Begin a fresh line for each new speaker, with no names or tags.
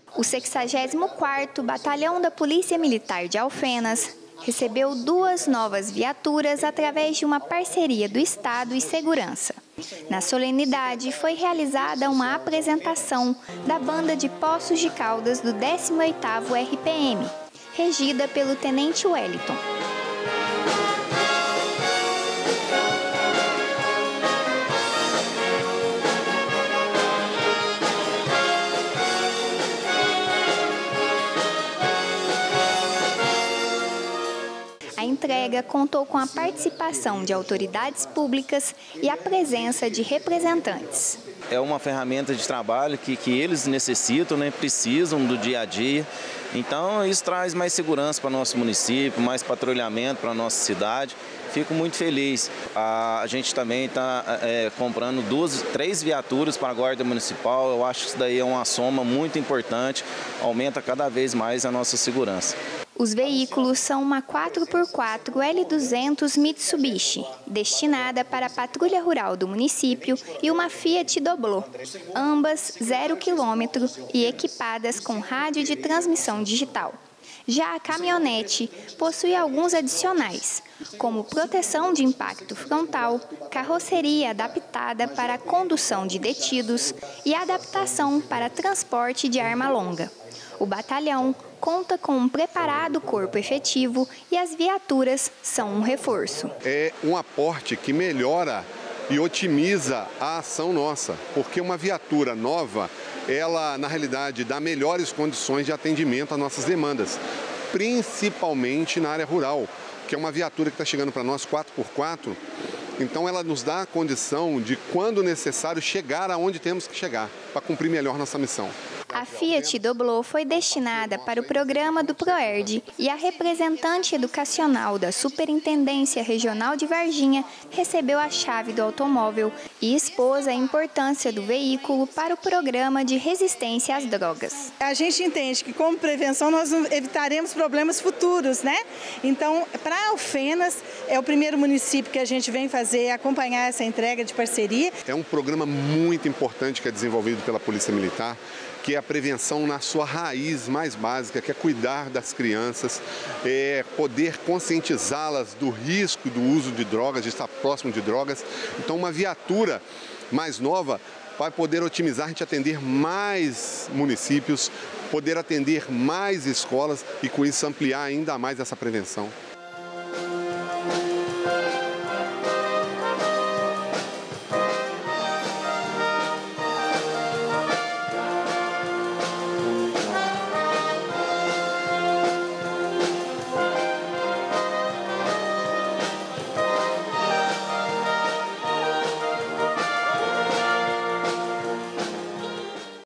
O 64º Batalhão da Polícia Militar de Alfenas recebeu 2 novas viaturas através de uma parceria do Estado e Segurança. Na solenidade, foi realizada uma apresentação da Banda de Poços de Caldas do 18º RPM, regida pelo Tenente Wellington. A entrega contou com a participação de autoridades públicas e a presença de representantes.
É uma ferramenta de trabalho que eles necessitam, precisam do dia a dia. Então isso traz mais segurança para o nosso município, mais patrulhamento para a nossa cidade. Fico muito feliz. A gente também está comprando 3 viaturas para a Guarda Municipal. Eu acho que isso daí é uma soma muito importante, aumenta cada vez mais a nossa segurança.
Os veículos são uma 4x4 L200 Mitsubishi, destinada para a patrulha rural do município, e uma Fiat Doblò, ambas 0 km e equipadas com rádio de transmissão digital. Já a caminhonete possui alguns adicionais, como proteção de impacto frontal, carroceria adaptada para a condução de detidos e adaptação para transporte de arma longa. O batalhão conta com um preparado corpo efetivo e as viaturas são um reforço.
É um aporte que melhora e otimiza a ação nossa, porque uma viatura nova, ela na realidade dá melhores condições de atendimento às nossas demandas, principalmente na área rural, que é uma viatura que está chegando para nós 4x4, então ela nos dá a condição de, quando necessário, chegar aonde temos que chegar, para cumprir melhor nossa missão.
A Fiat Doblò foi destinada para o programa do PROERD e a representante educacional da Superintendência Regional de Varginha recebeu a chave do automóvel e expôs a importância do veículo para o programa de resistência às drogas.
A gente entende que, como prevenção, nós evitaremos problemas futuros, né? Então, para Alfenas, é o primeiro município que a gente vem acompanhar essa entrega de parceria.
É um programa muito importante que é desenvolvido pela Polícia Militar, que é a prevenção na sua raiz mais básica, que é cuidar das crianças, poder conscientizá-las do risco do uso de drogas, de estar próximo de drogas. Então, uma viatura mais nova vai poder otimizar, a gente atender mais municípios, poder atender mais escolas e, com isso, ampliar ainda mais essa prevenção.